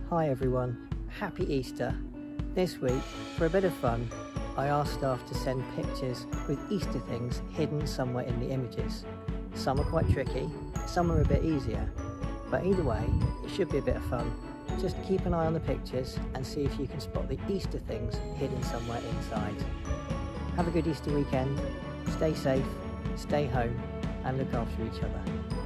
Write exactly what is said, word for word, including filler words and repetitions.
Hi everyone, happy Easter. This week, for a bit of fun, I asked staff to send pictures with Easter things hidden somewhere in the images. Some are quite tricky, some are a bit easier, but either way, it should be a bit of fun. Just keep an eye on the pictures and see if you can spot the Easter things hidden somewhere inside. Have a good Easter weekend, stay safe, stay home, and look after each other.